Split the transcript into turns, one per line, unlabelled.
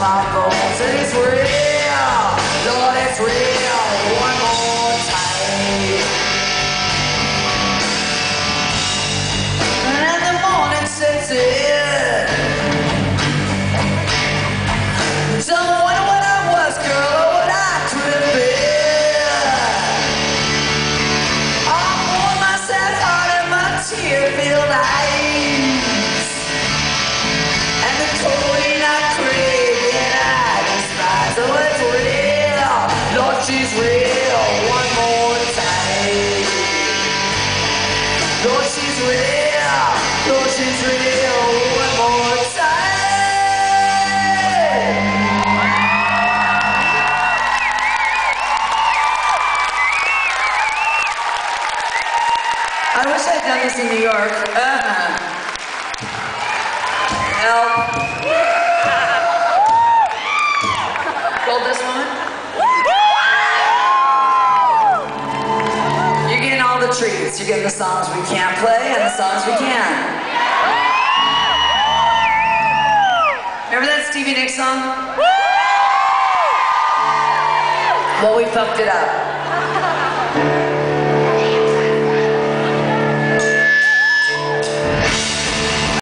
my bones. And it's real, Lord, it's real. One more time. And the morning sets in. Don't wonder what I was, girl, or what I could have been. I'm on my sad heart and my tear-filled eyes. And the codeine I crave and I despise. Oh, it's real, Lord, she's real. One more time. Lord, she's real. Lord, she's real. One more time. I wish I'd done this in New York. Help. Hold this one. You're getting all the treats. You're getting the songs we can't play and the songs we can. Remember that Stevie Nicks song? Well, we fucked it up.